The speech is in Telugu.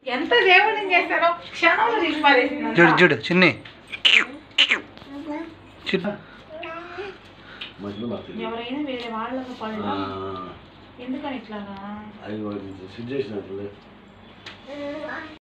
ఎంత దేవుడిని చేస్తారో క్షణంలో తీసి పారేసింది. చూడు చూడు చిన్ని ఎవరైనా వేరే వాళ్ళకు పళ్ళు ఎందుకని ఇట్లాగా